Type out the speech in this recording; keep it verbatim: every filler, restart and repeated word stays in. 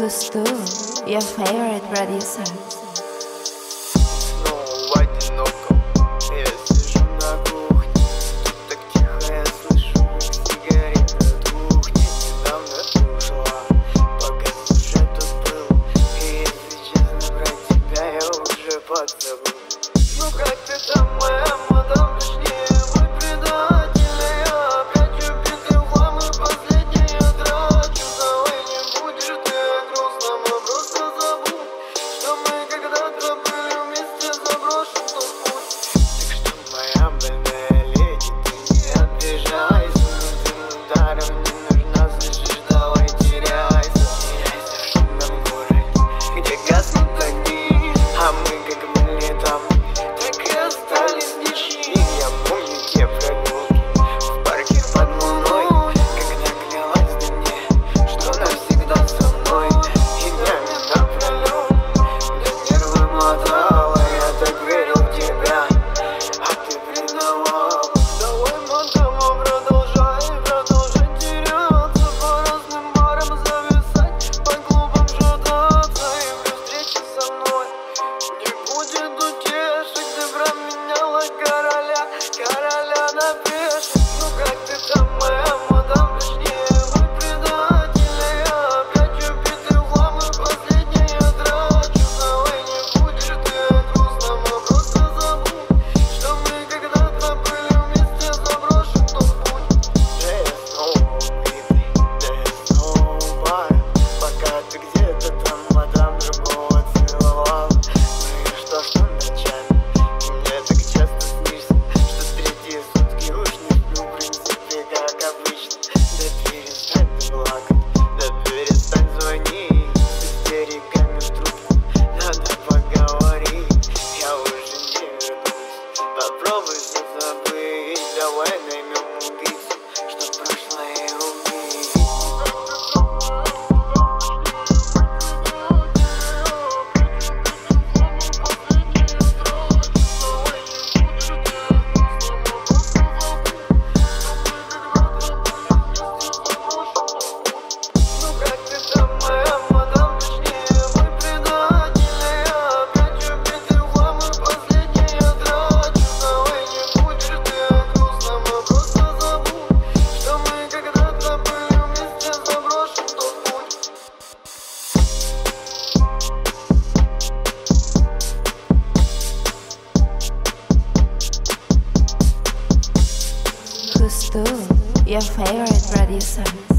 Who's Stu, your favorite producer? Снова одиноко, я сижу на кухне. Тут так тихо, я слышу, как сигарета тухнет. Недавно ты ушла, пока сюжет тут был. И если честно, про тебя я уже подзабыл. Ну как ты там, моя мадам, точнее, мой предатель. Я опять убитый в хлам, и последний я трачу. Давай не будешь ты о грустном, а просто забудь, что мы когда-то были вместе, заброшен тот путь. Так что, моя больная леди, ты не обижайся. Одним ударом не нужна, слышишь, давай теряйся. Теряйся в шумном городе, где гаснут огни, а мы как были там, так и остались ничьи. Я помню те прогулки в парке под луной, когда клялась ты мне, что навсегда со мной. И днями напролёт мне нервы мотала. Я так верил в тебя, а ты предавала. Давай, мадама, продолжай, продолжай теряться, по разным барам зависать, по клубам шататься. И при встрече со мной не будет утешек. Ты променяла короля, короля на пешек. Ну как ты там, моя мадам, точнее, мой предатель. Я опять убитый в хлам, и последний я трачу. Давай не будешь ты о грустном, а просто забудь, что мы когда-то были вместе, заброшен тот путь. Да я снова убитый, да я снова в баре, пока ты где-то там, мадам, другого целовал. Ну и что, что ночами ты мне так часто снишься, что третьи сутки уж не сплю, в принципе, как обычно. Да перестань ты плакать, да перестань звонить с истериками в трубку, надо поговорить. Я уже не вернусь, попробуй все забыть. Давай наймем убийцу, чтоб прошлое убить. Ну как ты там, моя мадам, точнее, мой предатель. Я опять убитый в хлам, и последний я трачу. Давай не будешь ты о грустном, а просто забудь, что мы когда-то были вместе, заброшен тот путь. Who's Stu, your favorite producer?